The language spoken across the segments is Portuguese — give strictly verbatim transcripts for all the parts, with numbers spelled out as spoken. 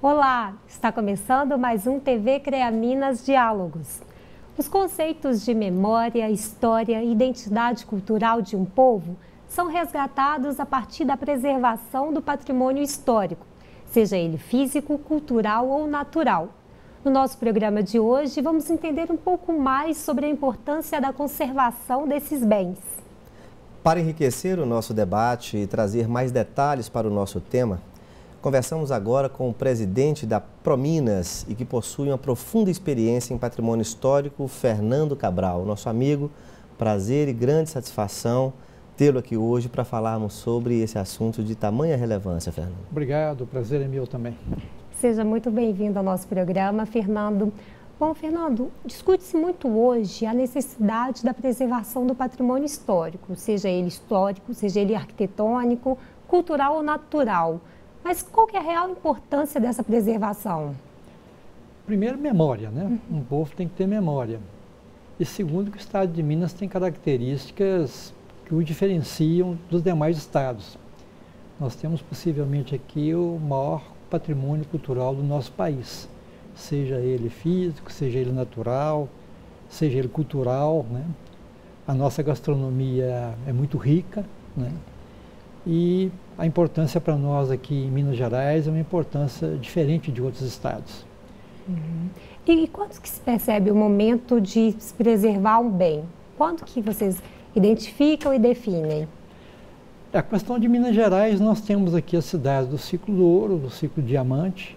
Olá, está começando mais um T V CREA Minas Diálogos. Os conceitos de memória, história e identidade cultural de um povo são resgatados a partir da preservação do patrimônio histórico, seja ele físico, cultural ou natural. No nosso programa de hoje, vamos entender um pouco mais sobre a importância da conservação desses bens. Para enriquecer o nosso debate e trazer mais detalhes para o nosso tema, conversamos agora com o presidente da Prominas e que possui uma profunda experiência em patrimônio histórico, Fernando Cabral, nosso amigo. Prazer e grande satisfação tê-lo aqui hoje para falarmos sobre esse assunto de tamanha relevância, Fernando. Obrigado, o prazer é meu também. Seja muito bem-vindo ao nosso programa, Fernando. Bom, Fernando, discute-se muito hoje a necessidade da preservação do patrimônio histórico, seja ele histórico, seja ele arquitetônico, cultural ou natural. Mas qual que é a real importância dessa preservação? Primeiro, memória, né? Uhum. Um povo tem que ter memória. E segundo, que o estado de Minas tem características que o diferenciam dos demais estados. Nós temos possivelmente aqui o maior patrimônio cultural do nosso país, seja ele físico, seja ele natural, seja ele cultural, né? A nossa gastronomia é muito rica, né? E a importância para nós aqui em Minas Gerais é uma importância diferente de outros estados. Uhum. E quando que se percebe o momento de se preservar um bem? Quando que vocês identificam e definem? A questão de Minas Gerais, nós temos aqui as cidades do ciclo do ouro, do ciclo diamante.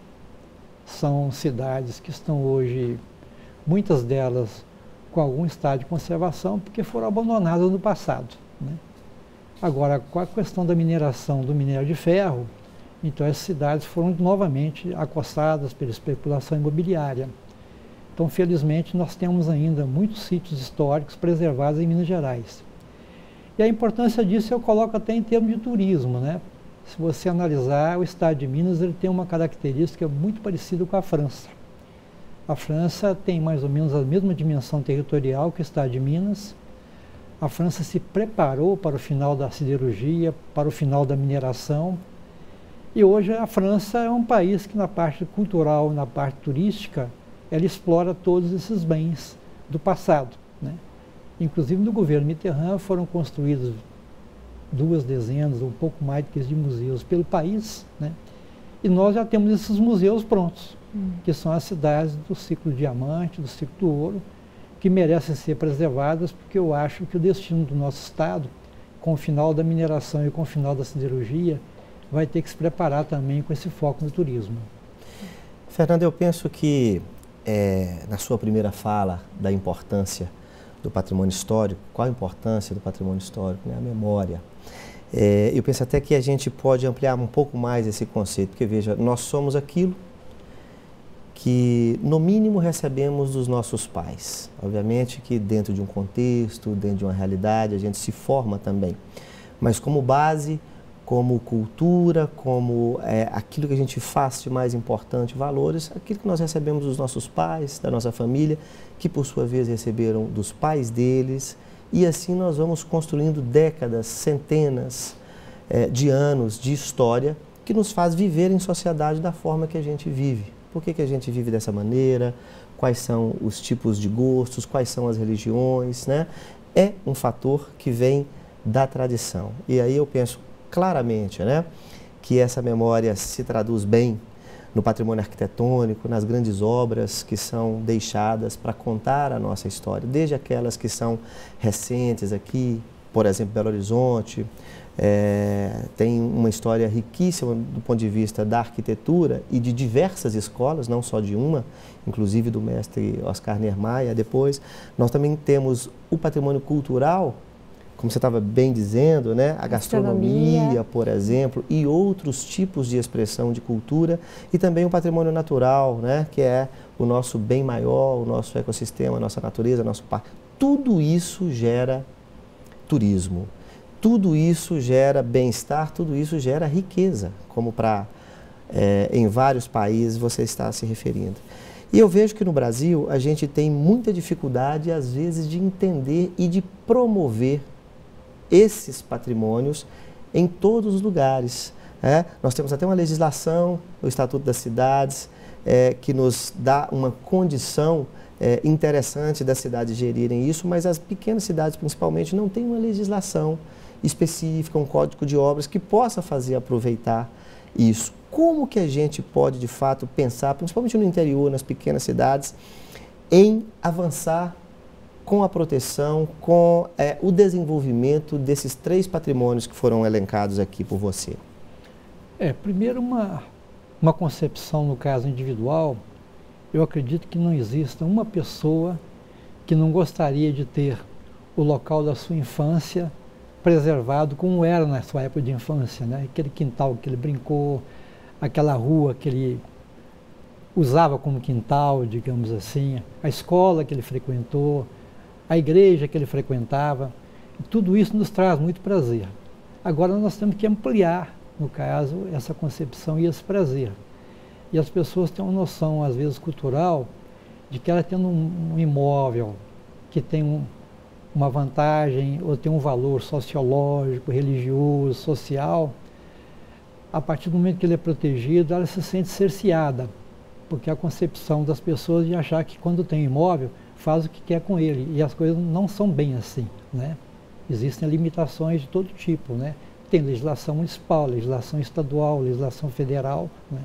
São cidades que estão hoje, muitas delas, com algum estado de conservação, porque foram abandonadas no passado, né? Agora, com a questão da mineração do minério de ferro, então essas cidades foram novamente acossadas pela especulação imobiliária. Então, felizmente, nós temos ainda muitos sítios históricos preservados em Minas Gerais. E a importância disso eu coloco até em termos de turismo, né? Se você analisar, o estado de Minas ele tem uma característica muito parecida com a França. A França tem mais ou menos a mesma dimensão territorial que o estado de Minas. A França se preparou para o final da siderurgia, para o final da mineração. E hoje a França é um país que na parte cultural, na parte turística, ela explora todos esses bens do passado, né? Inclusive no governo Mitterrand foram construídos duas dezenas, um pouco mais do que isso, de museus pelo país, né? E nós já temos esses museus prontos, hum. que são as cidades do ciclo diamante, do ciclo do ouro, que merecem ser preservadas, porque eu acho que o destino do nosso estado, com o final da mineração e com o final da siderurgia, vai ter que se preparar também com esse foco no turismo. Fernando, eu penso que é, na sua primeira fala da importância do patrimônio histórico, qual a importância do patrimônio histórico, né? A memória. É, eu penso até que a gente pode ampliar um pouco mais esse conceito, porque veja, nós somos aquilo que no mínimo recebemos dos nossos pais. Obviamente que dentro de um contexto, dentro de uma realidade, a gente se forma também. Mas como base, como cultura, como é, aquilo que a gente faz de mais importante, valores, aquilo que nós recebemos dos nossos pais, da nossa família, que por sua vez receberam dos pais deles, e assim nós vamos construindo décadas, centenas é, de anos de história que nos faz viver em sociedade da forma que a gente vive. Por que que a gente vive dessa maneira? Quais são os tipos de gostos? Quais são as religiões, né? É um fator que vem da tradição. E aí eu penso claramente, né, que essa memória se traduz bem no patrimônio arquitetônico, nas grandes obras que são deixadas para contar a nossa história, desde aquelas que são recentes aqui, por exemplo, Belo Horizonte. É, tem uma história riquíssima do ponto de vista da arquitetura e de diversas escolas, não só de uma, inclusive do mestre Oscar Niemeyer. Depois, nós também temos o patrimônio cultural, como você estava bem dizendo, né? A gastronomia, gastronomia, por exemplo, e outros tipos de expressão de cultura, e também o patrimônio natural, né? Que é o nosso bem maior, o nosso ecossistema, a nossa natureza, nosso parque. Tudo isso gera turismo. Tudo isso gera bem-estar, tudo isso gera riqueza, como para é, em vários países você está se referindo. E eu vejo que no Brasil a gente tem muita dificuldade, às vezes, de entender e de promover esses patrimônios em todos os lugares. É? Nós temos até uma legislação, o Estatuto das Cidades, é, que nos dá uma condição é, interessante das cidades gerirem isso, mas as pequenas cidades, principalmente, não têm uma legislação específica, um código de obras que possa fazer aproveitar isso. Como que a gente pode, de fato, pensar, principalmente no interior, nas pequenas cidades, em avançar com a proteção, com é, o desenvolvimento desses três patrimônios que foram elencados aqui por você? É, primeiro uma, uma concepção, no caso individual, eu acredito que não exista uma pessoa que não gostaria de ter o local da sua infância preservado como era na sua época de infância, né? Aquele quintal que ele brincou, aquela rua que ele usava como quintal, digamos assim, a escola que ele frequentou, a igreja que ele frequentava, e tudo isso nos traz muito prazer. Agora nós temos que ampliar, no caso, essa concepção e esse prazer. E as pessoas têm uma noção, às vezes, cultural, de que ela tendo um, um imóvel que tem um, uma vantagem ou tem um valor sociológico, religioso, social, a partir do momento que ele é protegido, ela se sente cerceada, porque a concepção das pessoas de achar que quando tem imóvel, faz o que quer com ele, e as coisas não são bem assim, né? Existem limitações de todo tipo, né? Tem legislação municipal, legislação estadual, legislação federal, né?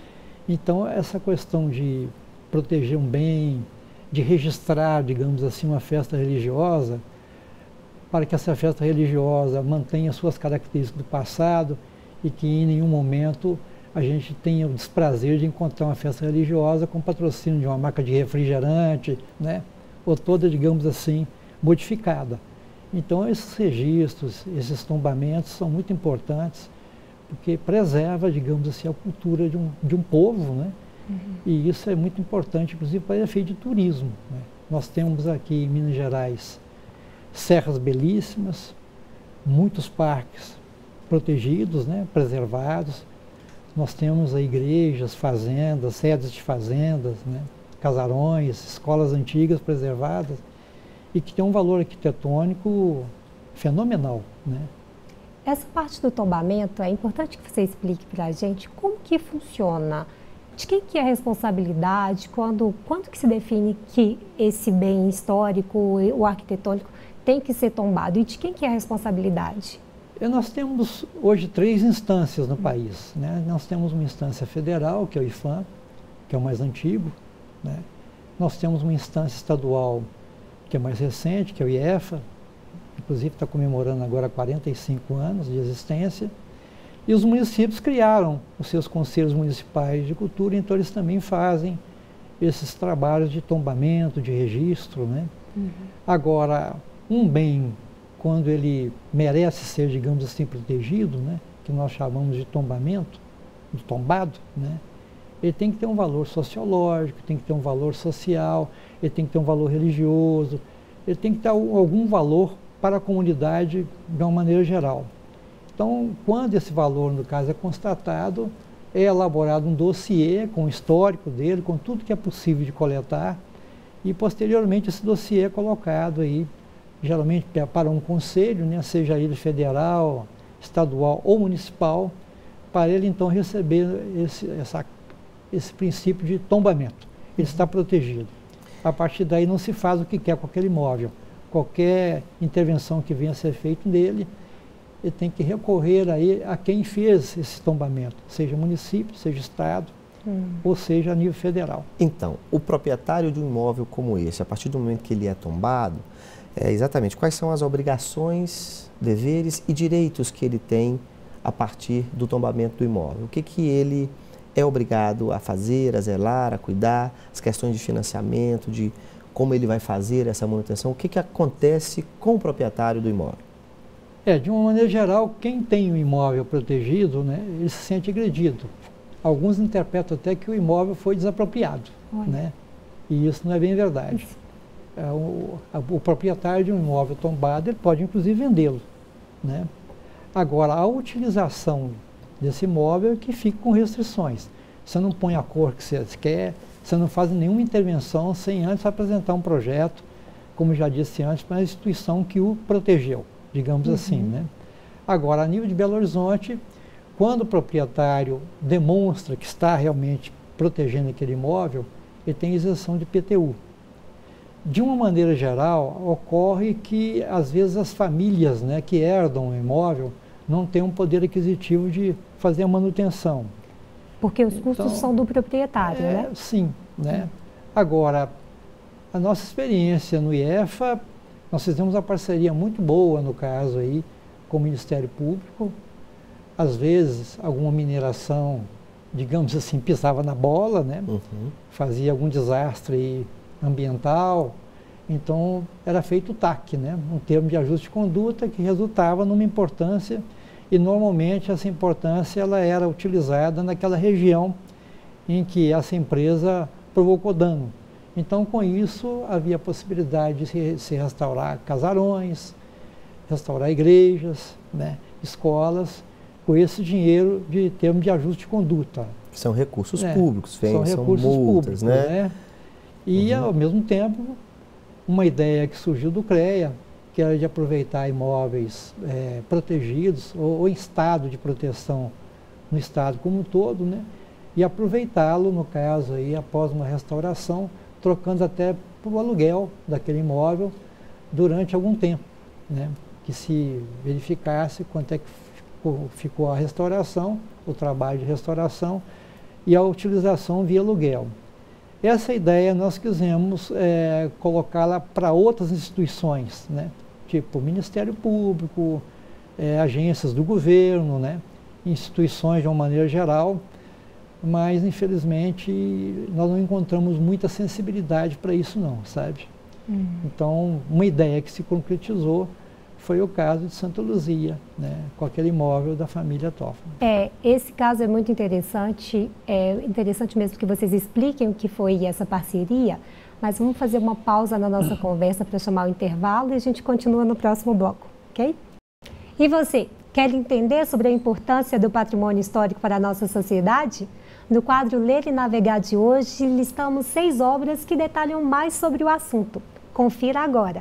Então, essa questão de proteger um bem, de registrar, digamos assim, uma festa religiosa, para que essa festa religiosa mantenha suas características do passado e que em nenhum momento a gente tenha o desprazer de encontrar uma festa religiosa com patrocínio de uma marca de refrigerante, né? Ou toda, digamos assim, modificada. Então, esses registros, esses tombamentos são muito importantes, porque preserva, digamos assim, a cultura de um, de um povo, né? Uhum. E isso é muito importante, inclusive, para efeito de turismo, né? Nós temos aqui em Minas Gerais serras belíssimas, muitos parques protegidos, né? Preservados. Nós temos aí igrejas, fazendas, sedes de fazendas, né? Casarões, escolas antigas preservadas, e que tem um valor arquitetônico fenomenal, né? Essa parte do tombamento, é importante que você explique para a gente como que funciona, de quem que é a responsabilidade, quando, quando que se define que esse bem histórico, o arquitetônico, tem que ser tombado, e de quem que é a responsabilidade? E nós temos hoje três instâncias no país, né? Nós temos uma instância federal, que é o IPHAN, que é o mais antigo, né? Nós temos uma instância estadual, que é mais recente, que é o IEFA, inclusive está comemorando agora quarenta e cinco anos de existência, e os municípios criaram os seus conselhos municipais de cultura, então eles também fazem esses trabalhos de tombamento, de registro, né? Uhum. Agora, um bem, quando ele merece ser, digamos assim, protegido, né? Que nós chamamos de tombamento, de tombado, né? Ele tem que ter um valor sociológico, tem que ter um valor social, ele tem que ter um valor religioso, ele tem que ter algum valor para a comunidade de uma maneira geral. Então, quando esse valor, no caso, é constatado, é elaborado um dossiê com o histórico dele, com tudo que é possível de coletar, e posteriormente esse dossiê é colocado aí, geralmente para um conselho, né, seja ele federal, estadual ou municipal, para ele então receber esse, essa, esse princípio de tombamento. Ele está protegido. A partir daí não se faz o que quer com aquele imóvel. Qualquer intervenção que venha a ser feita nele, ele tem que recorrer aí a quem fez esse tombamento, seja município, seja estado, hum. ou seja a nível federal. Então, o proprietário de um imóvel como esse, a partir do momento que ele é tombado, é exatamente quais são as obrigações, deveres e direitos que ele tem a partir do tombamento do imóvel? O que que ele é obrigado a fazer, a zelar, a cuidar, as questões de financiamento, de como ele vai fazer essa manutenção, o que que acontece com o proprietário do imóvel? É, de uma maneira geral, quem tem um imóvel protegido, né, ele se sente agredido. Alguns interpretam até que o imóvel foi desapropriado, né? E isso não é bem verdade. É, o, a, o proprietário de um imóvel tombado, ele pode inclusive vendê-lo, né? Agora, a utilização desse imóvel é que fica com restrições. Você não põe a cor que você quer, você não faz nenhuma intervenção sem antes apresentar um projeto, como já disse antes, para a instituição que o protegeu, digamos uhum. assim, né? Agora, a nível de Belo Horizonte, quando o proprietário demonstra que está realmente protegendo aquele imóvel, ele tem isenção de I P T U. De uma maneira geral, ocorre que, às vezes, as famílias, né, que herdam o imóvel não têm um poder aquisitivo de fazer a manutenção. Porque os custos Então, são do proprietário, é, né? Sim. Né? Agora, a nossa experiência no I E F A, nós fizemos uma parceria muito boa, no caso, aí, com o Ministério Público. Às vezes, alguma mineração, digamos assim, pisava na bola, né? Uhum. Fazia algum desastre aí ambiental, então era feito o T A C, né? Um termo de ajuste de conduta que resultava numa importância, e normalmente essa importância ela era utilizada naquela região em que essa empresa provocou dano. Então, com isso, havia a possibilidade de se, se restaurar casarões, restaurar igrejas, né? Escolas, com esse dinheiro de termo de ajuste de conduta. São recursos é, públicos, vem, são, são recursos multas, públicos, né? né? E, uhum. ao mesmo tempo, uma ideia que surgiu do CREA, que era de aproveitar imóveis é, protegidos ou, ou em estado de proteção no estado como um todo, né? E aproveitá-lo, no caso, aí, após uma restauração, trocando até para o aluguel daquele imóvel durante algum tempo, né? Que se verificasse quanto é que ficou, ficou a restauração, o trabalho de restauração e a utilização via aluguel. Essa ideia nós quisemos é, colocá-la para outras instituições, né? Tipo Ministério Público, é, agências do governo, né? Instituições de uma maneira geral, mas infelizmente nós não encontramos muita sensibilidade para isso não, sabe? Uhum. Então, uma ideia que se concretizou foi o caso de Santa Luzia, né, com aquele imóvel da família Toffoli. É, esse caso é muito interessante, é interessante mesmo que vocês expliquem o que foi essa parceria, mas vamos fazer uma pausa na nossa conversa para chamar o intervalo e a gente continua no próximo bloco, ok? E você, quer entender sobre a importância do patrimônio histórico para a nossa sociedade? No quadro Ler e Navegar de hoje, listamos seis obras que detalham mais sobre o assunto. Confira agora!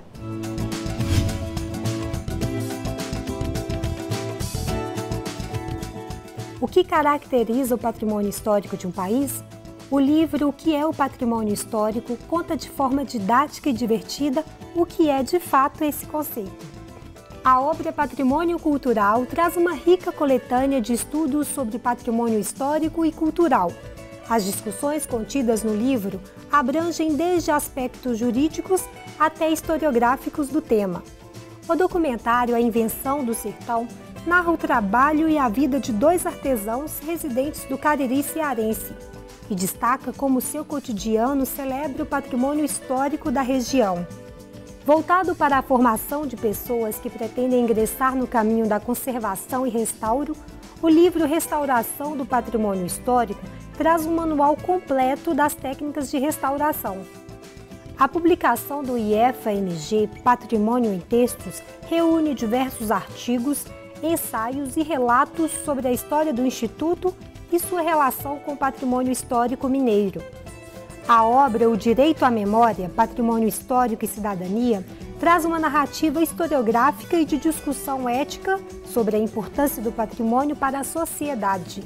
O que caracteriza o patrimônio histórico de um país? O livro O que é o Patrimônio Histórico conta de forma didática e divertida o que é de fato esse conceito. A obra Patrimônio Cultural traz uma rica coletânea de estudos sobre patrimônio histórico e cultural. As discussões contidas no livro abrangem desde aspectos jurídicos até historiográficos do tema. O documentário A Invenção do Sertão narra o trabalho e a vida de dois artesãos residentes do Cariri cearense e destaca como seu cotidiano celebra o patrimônio histórico da região. Voltado para a formação de pessoas que pretendem ingressar no caminho da conservação e restauro, o livro Restauração do Patrimônio Histórico traz um manual completo das técnicas de restauração. A publicação do I E F A M G Patrimônio em Textos reúne diversos artigos, ensaios e relatos sobre a história do Instituto e sua relação com o patrimônio histórico mineiro. A obra O Direito à Memória, Patrimônio Histórico e Cidadania traz uma narrativa historiográfica e de discussão ética sobre a importância do patrimônio para a sociedade.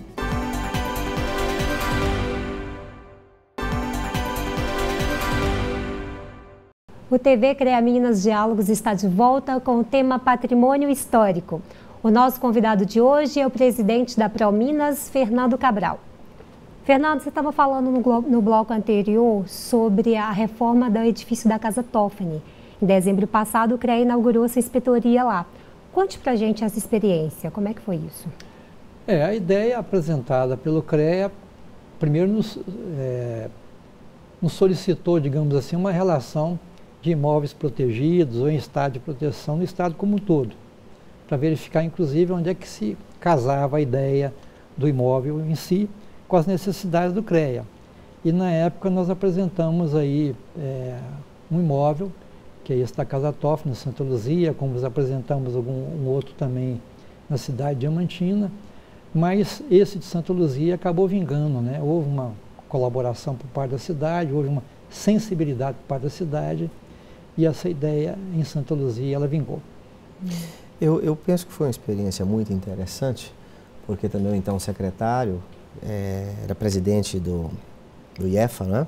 O T V CREA Minas Diálogos está de volta com o tema Patrimônio Histórico. O nosso convidado de hoje é o presidente da Prominas, Fernando Cabral. Fernando, você estava falando no, no bloco anterior sobre a reforma do edifício da Casa Toffoli. Em dezembro passado, o CREA inaugurou essa inspetoria lá. Conte para a gente essa experiência, como é que foi isso? É, a ideia apresentada pelo CREA, primeiro nos, é, nos solicitou, digamos assim, uma relação de imóveis protegidos ou em estado de proteção no estado como um todo, para verificar, inclusive, onde é que se casava a ideia do imóvel em si com as necessidades do CREA. E, na época, nós apresentamos aí é, um imóvel, que é esse da Casa Toffoli, na Santa Luzia, como nós apresentamos algum, um outro também na cidade de Diamantina, mas esse de Santa Luzia acabou vingando, né? Houve uma colaboração por parte da cidade, houve uma sensibilidade por parte da cidade, e essa ideia em Santa Luzia, ela vingou. Eu, eu penso que foi uma experiência muito interessante, porque também então secretário, é, era presidente do, do I E F A, né?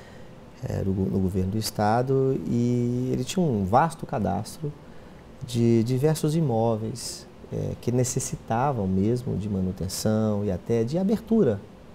É, no, no governo do estado, e ele tinha um vasto cadastro de diversos imóveis é, que necessitavam mesmo de manutenção e até de abertura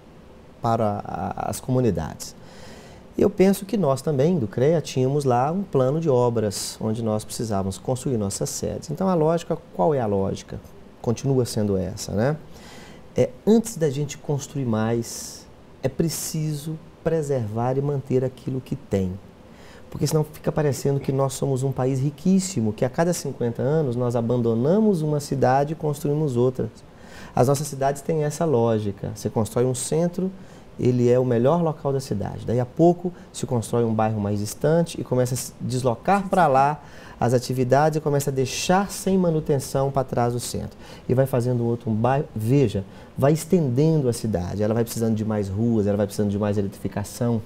para a, as comunidades. Eu penso que nós também, do CREA, tínhamos lá um plano de obras onde nós precisávamos construir nossas sedes. Então a lógica, qual é a lógica? Continua sendo essa, né? É, antes da gente construir mais, é preciso preservar e manter aquilo que tem. Porque senão fica parecendo que nós somos um país riquíssimo, que a cada cinquenta anos nós abandonamos uma cidade e construímos outras. As nossas cidades têm essa lógica. Você constrói um centro, ele é o melhor local da cidade. Daí a pouco se constrói um bairro mais distante e começa a se deslocar para lá as atividades e começa a deixar sem manutenção para trás do centro. E vai fazendo outro um bairro, veja, vai estendendo a cidade, ela vai precisando de mais ruas, ela vai precisando de mais eletrificação,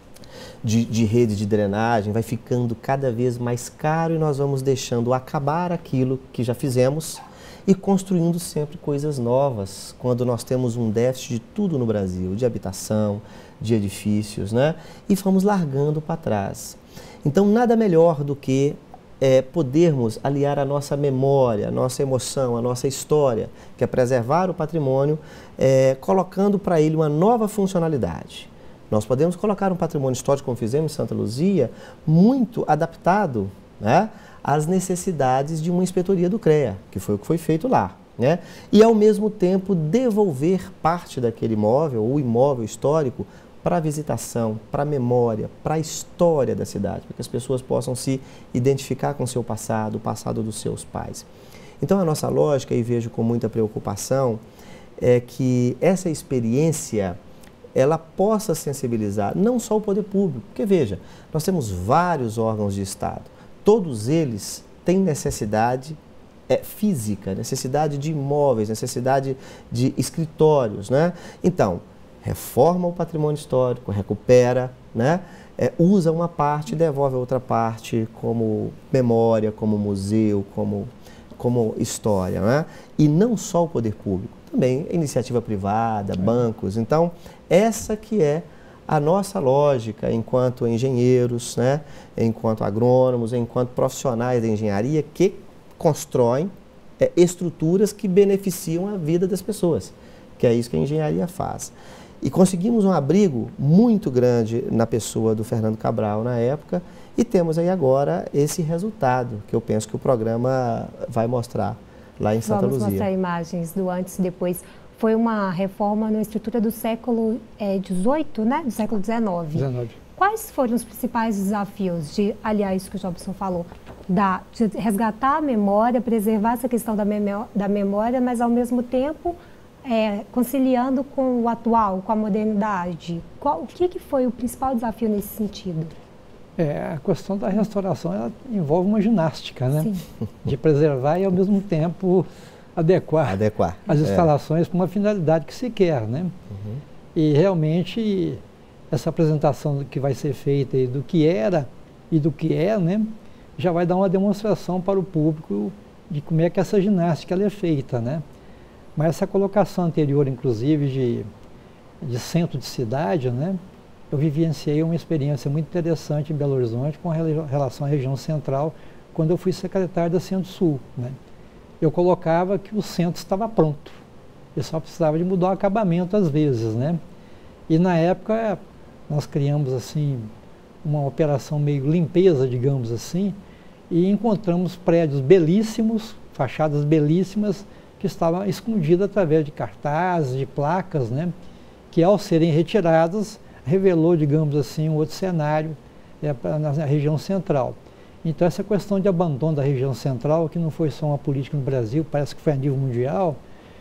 de, de rede de drenagem, vai ficando cada vez mais caro e nós vamos deixando acabar aquilo que já fizemos e construindo sempre coisas novas, quando nós temos um déficit de tudo no Brasil, de habitação, de edifícios, né? E vamos largando para trás. Então, nada melhor do que é, podermos aliar a nossa memória, a nossa emoção, a nossa história, que é preservar o patrimônio, é, colocando para ele uma nova funcionalidade. Nós podemos colocar um patrimônio histórico, como fizemos em Santa Luzia, muito adaptado, né, às necessidades de uma inspetoria do CREA, que foi o que foi feito lá, né? E, ao mesmo tempo, devolver parte daquele imóvel, ou imóvel histórico, para a visitação, para a memória, para a história da cidade, para que as pessoas possam se identificar com o seu passado, o passado dos seus pais. Então, a nossa lógica, e vejo com muita preocupação, é que essa experiência ela possa sensibilizar não só o poder público, porque, veja, nós temos vários órgãos de Estado, todos eles têm necessidade é, física, necessidade de imóveis, necessidade de escritórios, né? Então, reforma o patrimônio histórico, recupera, né? É, usa uma parte e devolve a outra parte como memória, como museu, como, como história, né? E não só o poder público, também iniciativa privada, bancos. Então, essa que é a nossa lógica enquanto engenheiros, né? Enquanto agrônomos, enquanto profissionais da engenharia que constroem é, estruturas que beneficiam a vida das pessoas, que é isso que a engenharia faz. E conseguimos um abrigo muito grande na pessoa do Fernando Cabral na época e temos aí agora esse resultado que eu penso que o programa vai mostrar lá em Santa Vamos Luzia. Vamos mostrar imagens do antes e depois. Foi uma reforma na estrutura do século dezoito, é, né? Do século dezenove. dezenove. Quais foram os principais desafios de, aliás, isso que o Jobson falou, da, de resgatar a memória, preservar essa questão da, memó da memória, mas ao mesmo tempo É, conciliando com o atual, com a modernidade? Qual, o que, que foi o principal desafio nesse sentido? É, a questão da restauração ela envolve uma ginástica, né? Sim. De preservar e, ao mesmo tempo, adequar, adequar. as instalações é. para uma finalidade que se quer, né? Uhum. E, realmente, essa apresentação que vai ser feita aí do que era e do que é, né? Já vai dar uma demonstração para o público de como é que essa ginástica ela é feita, né? Mas essa colocação anterior, inclusive, de, de centro de cidade, né? Eu vivenciei uma experiência muito interessante em Belo Horizonte com relação à região central, quando eu fui secretário da Centro-Sul, né? Eu colocava que o centro estava pronto, eu só precisava de mudar o acabamento às vezes, né? E na época nós criamos assim uma operação meio limpeza, digamos assim, e encontramos prédios belíssimos, fachadas belíssimas, que estava escondida através de cartazes, de placas, né, que ao serem retiradas, revelou, digamos assim, um outro cenário é, na região central. Então, essa questão de abandono da região central, que não foi só uma política no Brasil, parece que foi a nível mundial,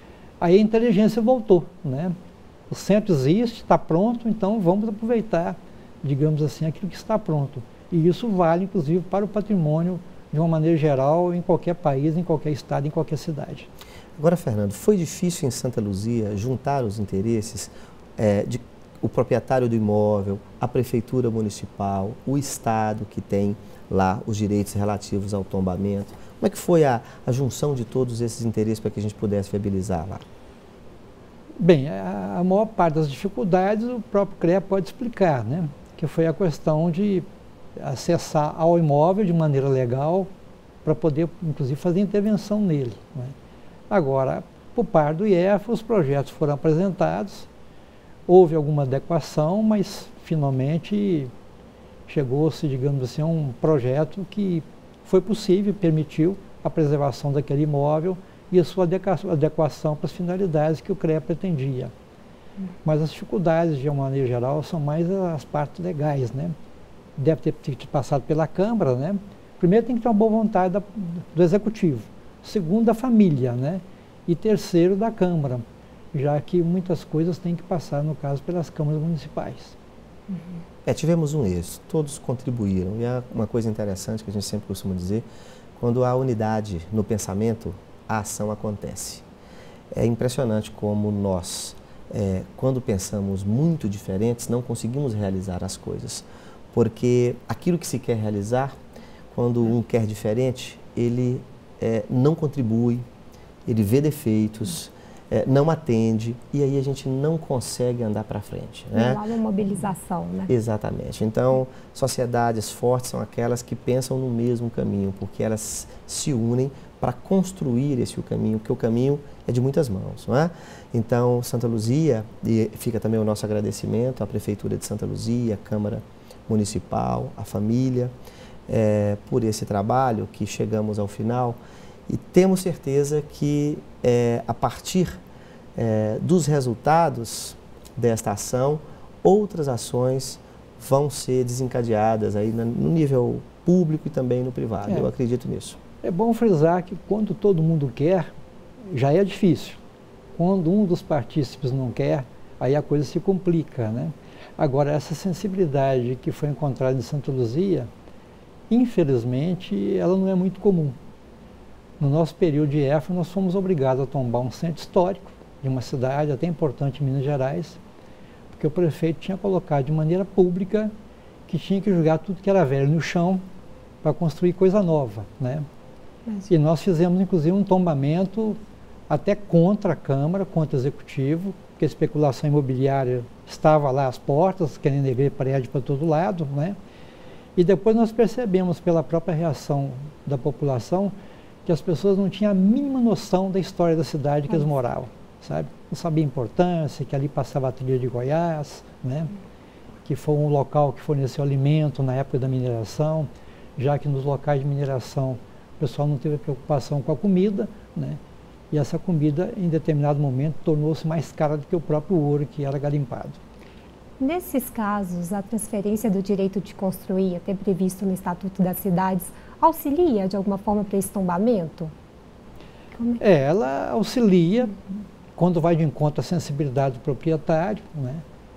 aí a inteligência voltou, né? O centro existe, está pronto, então vamos aproveitar, digamos assim, aquilo que está pronto. E isso vale, inclusive, para o patrimônio, de uma maneira geral, em qualquer país, em qualquer estado, em qualquer cidade. Agora, Fernando, foi difícil em Santa Luzia juntar os interesses é, de o proprietário do imóvel, a prefeitura municipal, o Estado que tem lá os direitos relativos ao tombamento? Como é que foi a, a junção de todos esses interesses para que a gente pudesse viabilizar lá? Bem, a, a maior parte das dificuldades o próprio CREA pode explicar, né? Que foi a questão de acessar ao imóvel de maneira legal para poder, inclusive, fazer intervenção nele, né? Agora, por parte do I E F, os projetos foram apresentados, houve alguma adequação, mas finalmente chegou-se, digamos assim, a um projeto que foi possível, permitiu a preservação daquele imóvel e a sua adequação para as finalidades que o CREA pretendia. Hum. Mas as dificuldades, de uma maneira geral, são mais as partes legais, né? Deve ter, ter passado pela Câmara, né? Primeiro tem que ter uma boa vontade da, do Executivo. Segundo, da família, né? E terceiro, da Câmara, já que muitas coisas têm que passar, no caso, pelas câmaras municipais. Uhum. É, tivemos um êxito, todos contribuíram. E é uma coisa interessante que a gente sempre costuma dizer, quando há unidade no pensamento, a ação acontece. É impressionante como nós, é, quando pensamos muito diferentes, não conseguimos realizar as coisas. Porque aquilo que se quer realizar, quando um quer diferente, ele é, não contribui, ele vê defeitos, é, não atende, e aí a gente não consegue andar para frente. Né? Não há uma mobilização, né? Exatamente. Então, sociedades fortes são aquelas que pensam no mesmo caminho, porque elas se unem para construir esse caminho, porque o caminho é de muitas mãos, não é? Então, Santa Luzia, e fica também o nosso agradecimento à Prefeitura de Santa Luzia, à Câmara Municipal, à família, é, por esse trabalho que chegamos ao final e temos certeza que é, a partir é, dos resultados desta ação, outras ações vão ser desencadeadas aí no nível público e também no privado. É. Eu acredito nisso. É bom frisar que quando todo mundo quer, já é difícil. Quando um dos partícipes não quer, aí a coisa se complica, né? Agora, essa sensibilidade que foi encontrada em Santa Luzia, infelizmente, ela não é muito comum. No nosso período de I E F, nós fomos obrigados a tombar um centro histórico de uma cidade até importante em Minas Gerais, porque o prefeito tinha colocado de maneira pública que tinha que jogar tudo que era velho no chão para construir coisa nova, né? Mas... E nós fizemos, inclusive, um tombamento até contra a Câmara, contra o Executivo, porque a especulação imobiliária estava lá às portas, querendo ver prédio para todo lado, né? E depois nós percebemos, pela própria reação da população, que as pessoas não tinham a mínima noção da história da cidade que eles moravam, sabe? Não sabiam a importância, que ali passava a trilha de Goiás, né? Que foi um local que forneceu alimento na época da mineração, já que nos locais de mineração o pessoal não teve preocupação com a comida, né? E essa comida, em determinado momento, tornou-se mais cara do que o próprio ouro que era garimpado. Nesses casos, a transferência do direito de construir, até previsto no Estatuto das Cidades, auxilia de alguma forma para esse tombamento? Como é? É, ela auxilia quando vai de encontro à sensibilidade do proprietário, né?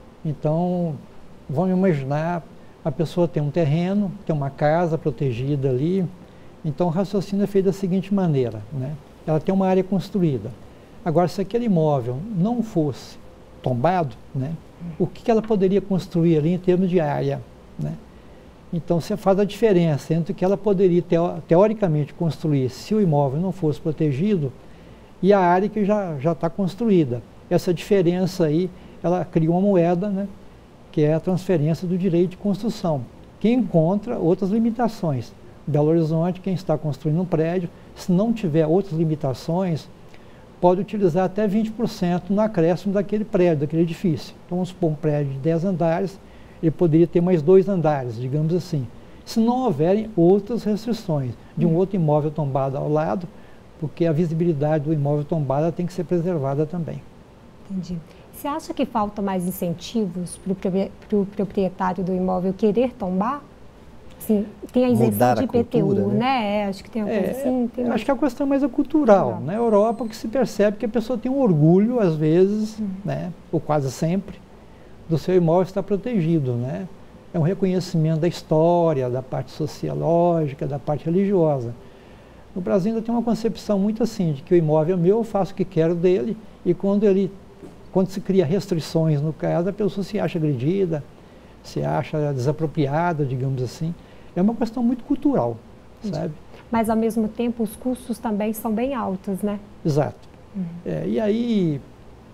Então, vamos imaginar, a pessoa tem um terreno, tem uma casa protegida ali, então o raciocínio é feito da seguinte maneira, né? Ela tem uma área construída. Agora, se aquele imóvel não fosse tombado, né, o que ela poderia construir ali em termos de área, né? Então, você faz a diferença entre o que ela poderia, teo, teoricamente, construir se o imóvel não fosse protegido e a área que já já está construída. Essa diferença aí, ela cria uma moeda, né, que é a transferência do direito de construção, que encontra outras limitações. Belo Horizonte, quem está construindo um prédio, se não tiver outras limitações, pode utilizar até vinte por cento no acréscimo daquele prédio, daquele edifício. Então, vamos supor um prédio de dez andares, ele poderia ter mais dois andares, digamos assim. Se não houverem outras restrições de um outro imóvel tombado ao lado, porque a visibilidade do imóvel tombado tem que ser preservada também. Entendi. Você acha que falta mais incentivos para o proprietário do imóvel querer tombar? Sim, tem a isenção de I P T U, cultura, né? né? É, acho que tem uma coisa é, assim. Tem acho que a questão mais é cultural. Cultural. Na Europa, que se percebe que a pessoa tem um orgulho, às vezes, hum. né, ou quase sempre, do seu imóvel estar protegido, né? É um reconhecimento da história, da parte sociológica, da parte religiosa. No Brasil ainda tem uma concepção muito assim, de que o imóvel é meu, eu faço o que quero dele, e quando, ele, quando se cria restrições no caso, a pessoa se acha agredida, se acha desapropriada, digamos assim. É uma questão muito cultural, sabe? Mas, ao mesmo tempo, os custos também são bem altos, né? Exato. Uhum. É, e aí,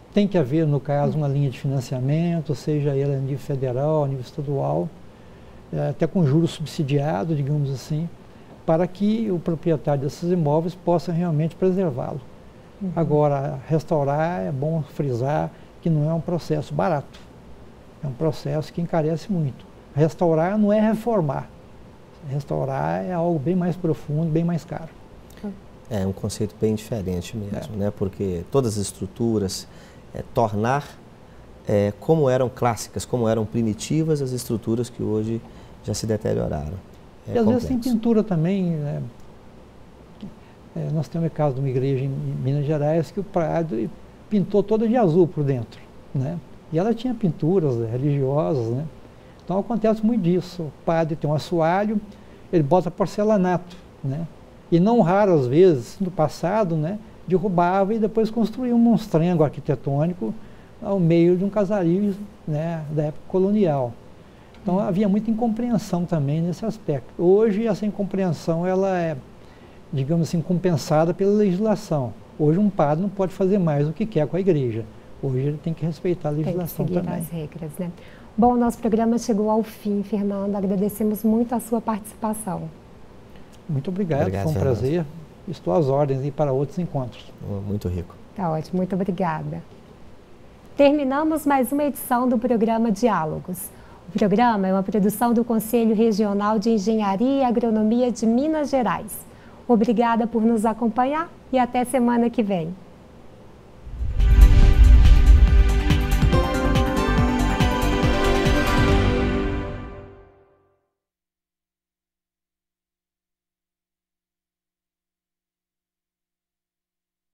tem que haver, no caso, uma linha de financiamento, seja ela a nível federal, a nível estadual, até com juros subsidiados, digamos assim, para que o proprietário desses imóveis possa realmente preservá-lo. Uhum. Agora, restaurar, é bom frisar que não é um processo barato, é um processo que encarece muito. Restaurar não é reformar, restaurar é algo bem mais profundo, bem mais caro. É um conceito bem diferente mesmo, é. né? Porque todas as estruturas, é, tornar é, como eram clássicas, como eram primitivas as estruturas que hoje já se deterioraram. É e às complexo. vezes tem pintura também, né? É, nós temos o caso de uma igreja em Minas Gerais que o padre pintou toda de azul por dentro, né? E ela tinha pinturas religiosas, né? Então acontece muito disso. O padre tem um assoalho, ele bota porcelanato, né? E não raro, às vezes, no passado, né, derrubava e depois construía um monstrengo arquitetônico ao meio de um casario, né, da época colonial. Então havia muita incompreensão também nesse aspecto. Hoje essa incompreensão ela é, digamos assim, compensada pela legislação. Hoje um padre não pode fazer mais o que quer com a igreja. Hoje ele tem que respeitar a legislação tem que seguir também. as regras, né? Bom, nosso programa chegou ao fim, Fernando. Agradecemos muito a sua participação. Muito obrigado, obrigado foi um Fernando. prazer. Estou às ordens e para outros encontros. Muito rico. Tá ótimo, muito obrigada. Terminamos mais uma edição do programa Diálogos. O programa é uma produção do Conselho Regional de Engenharia e Agronomia de Minas Gerais. Obrigada por nos acompanhar e até semana que vem.